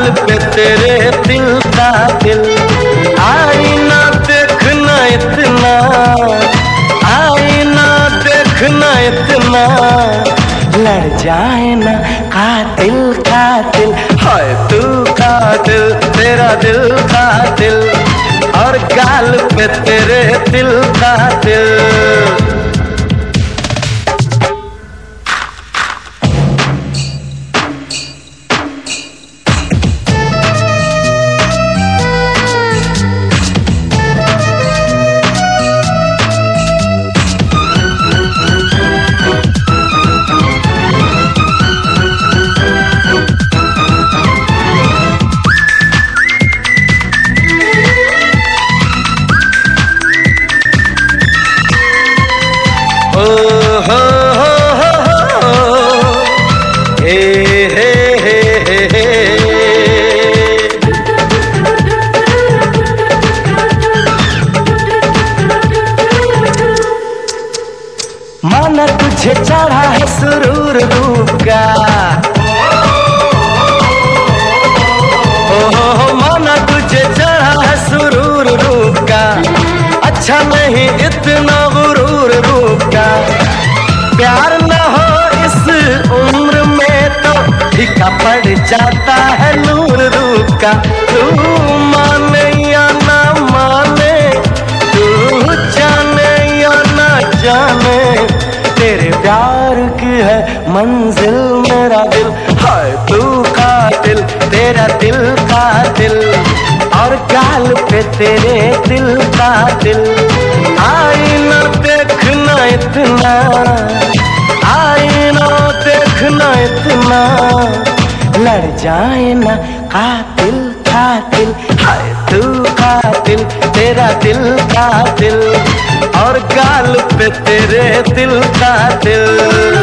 पे तेरे दिल का दिल। आईना देखना इतना, आईना देखना इतना, लड़ जाए ना कातिल कातिल। हाय तू कातिल, तेरा दिल कातिल, और गाल पे तेरे दिल का दिल। माना तुझे चढ़ा है सुरूर रूप का, ओ माना तुझे चढ़ा है सुरूर रूप का। अच्छा नहीं इतना गुरूर रूप का, प्यार न हो इस उम्र में तो फीका पड़ जाता है नूर रूप का। तू माने या ना माने, तू जाने या ना जाने, तेरे प्यार की है मंजिल मेरा दिल। हाय तू कातिल, तेरा दिल कातिल, और गाल पे तेरे दिल का दिल। आईना देखना इतना, आईना देखना इतना, लड़ जाए ना कातिल कातिल। हाय तू कातिल, तेरा दिल का दिल, और गाल पे तेरे दिल का दिल।